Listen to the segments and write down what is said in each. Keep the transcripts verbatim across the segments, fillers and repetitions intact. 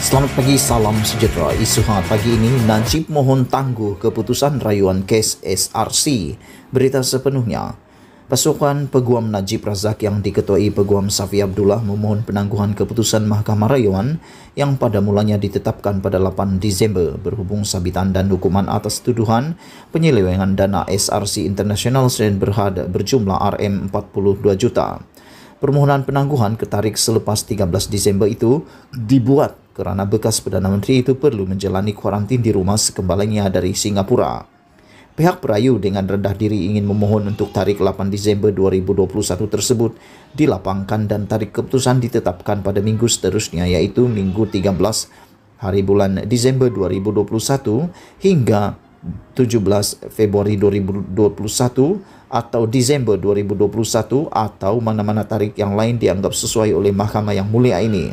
Selamat pagi, salam sejahtera. Isu hangat pagi ini, Najib mohon tangguh keputusan rayuan kes S R C. Berita sepenuhnya. Pasukan Peguam Najib Razak yang diketuai Peguam Safi Abdullah memohon penangguhan keputusan Mahkamah Rayuan yang pada mulanya ditetapkan pada lapan Disember berhubung sabitan dan hukuman atas tuduhan penyelewengan dana S R C International Sdn Berhad berjumlah R M empat puluh dua juta. Permohonan penangguhan ketarik selepas tiga belas Disember itu dibuat kerana bekas Perdana Menteri itu perlu menjalani kuarantin di rumah sekembalinya dari Singapura. Pihak perayu dengan rendah diri ingin memohon untuk tarik lapan Disember dua ribu dua puluh satu tersebut dilapangkan dan tarik keputusan ditetapkan pada minggu seterusnya, iaitu Minggu tiga belas hari bulan Disember dua ribu dua puluh satu hingga tujuh belas Februari dua ribu dua puluh satu atau Disember dua ribu dua puluh satu atau mana-mana tarik yang lain dianggap sesuai oleh Mahkamah yang Mulia ini.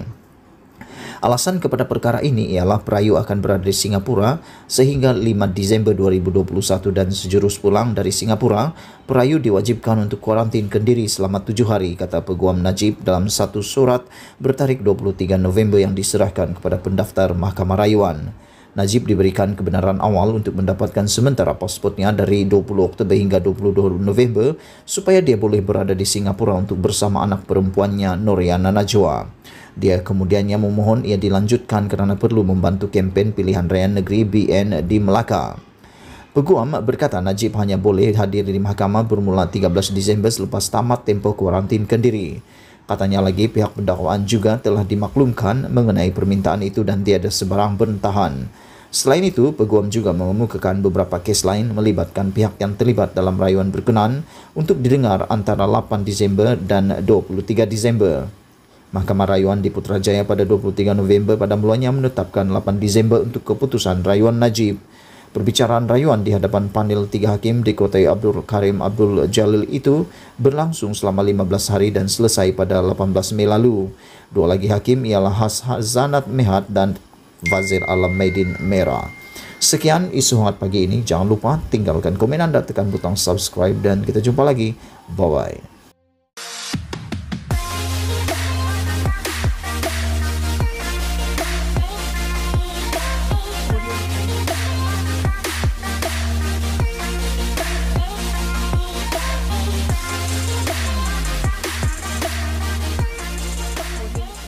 Alasan kepada perkara ini ialah perayu akan berada di Singapura sehingga lima Disember dua ribu dua puluh satu dan sejurus pulang dari Singapura, perayu diwajibkan untuk kuarantin kendiri selama tujuh hari, kata Peguam Najib dalam satu surat bertarikh dua puluh tiga November yang diserahkan kepada pendaftar Mahkamah Rayuan. Najib diberikan kebenaran awal untuk mendapatkan sementara pasportnya dari dua puluh Oktober hingga dua puluh dua November supaya dia boleh berada di Singapura untuk bersama anak perempuannya Noriana Najwa. Dia kemudiannya memohon ia dilanjutkan kerana perlu membantu kempen pilihan raya negeri B N di Melaka. Peguam berkata Najib hanya boleh hadir di mahkamah bermula tiga belas Disember selepas tamat tempoh kuarantin kendiri. Katanya lagi pihak pendakwaan juga telah dimaklumkan mengenai permintaan itu dan tiada sebarang bentahan. Selain itu, Peguam juga mengemukakan beberapa kes lain melibatkan pihak yang terlibat dalam rayuan berkenaan untuk didengar antara lapan Disember dan dua puluh tiga Disember. Mahkamah Rayuan di Putrajaya pada dua puluh tiga November pada mulanya menetapkan lapan Disember untuk keputusan rayuan Najib. Perbicaraan rayuan di hadapan panel tiga hakim diketuai Abdul Karim Abdul Jalil itu berlangsung selama lima belas hari dan selesai pada lapan belas Mei lalu. Dua lagi hakim ialah Hazanat Mehat dan Wazir Alam Maidin Merah. Sekian isu hangat pagi ini. Jangan lupa tinggalkan komen anda, tekan butang subscribe dan kita jumpa lagi. Bye-bye.